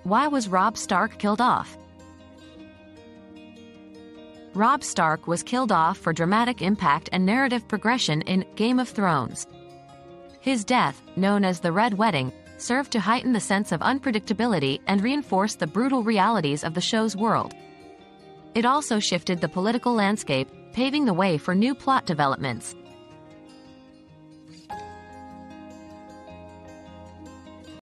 Why was Robb Stark killed off? Robb Stark was killed off for dramatic impact and narrative progression in Game of Thrones. His death, known as the Red Wedding, served to heighten the sense of unpredictability and reinforce the brutal realities of the show's world. It also shifted the political landscape, paving the way for new plot developments.